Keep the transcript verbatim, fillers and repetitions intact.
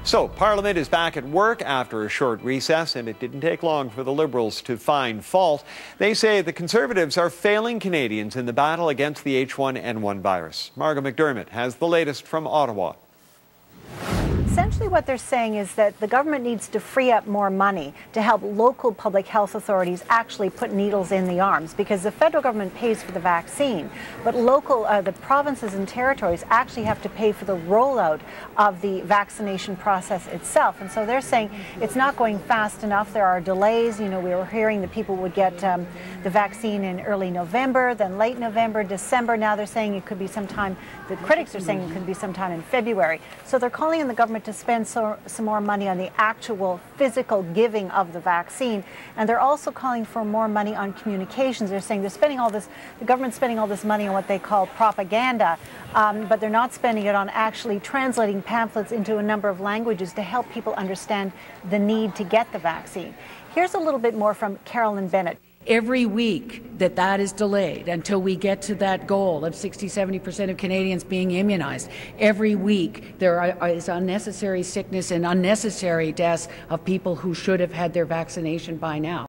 So, Parliament is back at work after a short recess, and it didn't take long for the Liberals to find fault. They say the Conservatives are failing Canadians in the battle against the H one N one virus. Margo McDermott has the latest from Ottawa. Essentially what they're saying is that the government needs to free up more money to help local public health authorities actually put needles in the arms, because the federal government pays for the vaccine, but local, uh, the provinces and territories actually have to pay for the rollout of the vaccination process itself. And so they're saying it's not going fast enough. There are delays. You know, we were hearing that people would get um, the vaccine in early November, then late November, December. Now they're saying it could be sometime, the critics are saying it could be sometime in February. So they're calling on the government to spend so, some more money on the actual physical giving of the vaccine. And they're also calling for more money on communications. They're saying they're spending all this, the government's spending all this money on what they call propaganda, um, but they're not spending it on actually translating pamphlets into a number of languages to help people understand the need to get the vaccine. Here's a little bit more from Carolyn Bennett. Every week that that is delayed until we get to that goal of sixty to seventy percent of Canadians being immunized, every week there are, is unnecessary sickness and unnecessary deaths of people who should have had their vaccination by now.